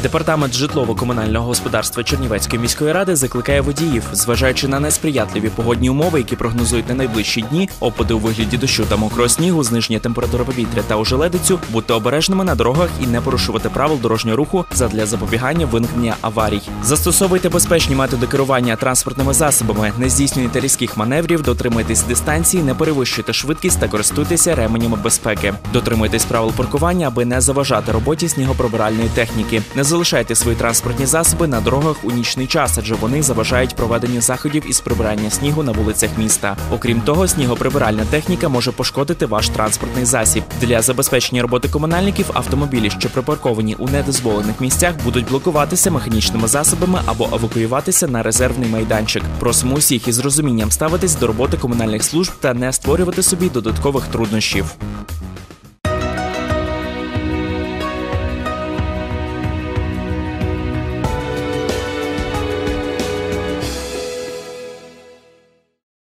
Департамент житлово-комунального господарства Чернівецької міської ради закликає водіїв, зважаючи на несприятливі погодні умови, які прогнозують на найближчі дні, опади у вигляді дощу та мокрого снігу, зниження температури повітря та ожеледицю, бути обережними на дорогах і не порушувати правил дорожнього руху задля запобігання виникнення аварій. Застосовуйте безпечні методи керування транспортними засобами, не здійснюйте різких маневрів, дотримуйтесь дистанції, не перевищуйте швидкість та користуйтеся ременями безпеки. Дотримуйтесь правил паркування, аби не заважати роботі снігоприбиральної техніки. Не залишайте свої транспортні засоби на дорогах у нічний час, адже вони заважають проведенню заходів із прибирання снігу на вулицях міста. Окрім того, снігоприбиральна техніка може пошкодити ваш транспортний засіб. Для забезпечення роботи комунальників автомобілі, що припарковані у недозволених місцях, будуть блокуватися механічними засобами або евакуюватися на резервний майданчик. Просимо усіх із розумінням ставитись до роботи комунальних служб та не створювати собі додаткових труднощів.